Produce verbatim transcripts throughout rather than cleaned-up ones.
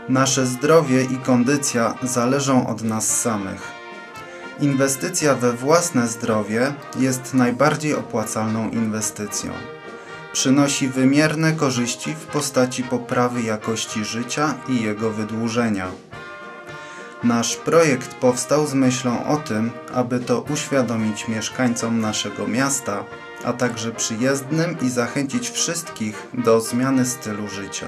Nasze zdrowie i kondycja zależą od nas samych. Inwestycja we własne zdrowie jest najbardziej opłacalną inwestycją. Przynosi wymierne korzyści w postaci poprawy jakości życia i jego wydłużenia. Nasz projekt powstał z myślą o tym, aby to uświadomić mieszkańcom naszego miasta, a także przyjezdnym i zachęcić wszystkich do zmiany stylu życia.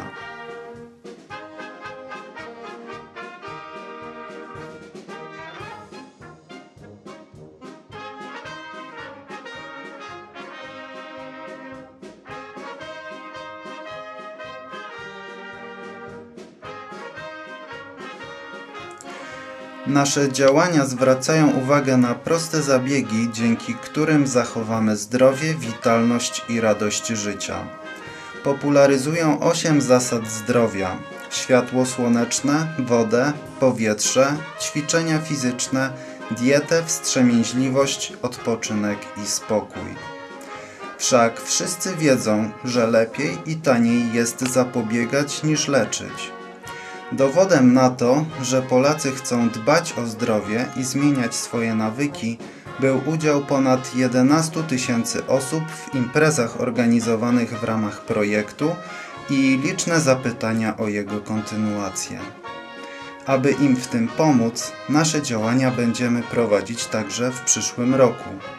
Nasze działania zwracają uwagę na proste zabiegi, dzięki którym zachowamy zdrowie, witalność i radość życia. Popularyzują osiem zasad zdrowia: światło słoneczne, wodę, powietrze, ćwiczenia fizyczne, dietę, wstrzemięźliwość, odpoczynek i spokój. Wszak wszyscy wiedzą, że lepiej i taniej jest zapobiegać niż leczyć. Dowodem na to, że Polacy chcą dbać o zdrowie i zmieniać swoje nawyki, był udział ponad jedenastu tysięcy osób w imprezach organizowanych w ramach projektu i liczne zapytania o jego kontynuację. Aby im w tym pomóc, nasze działania będziemy prowadzić także w przyszłym roku.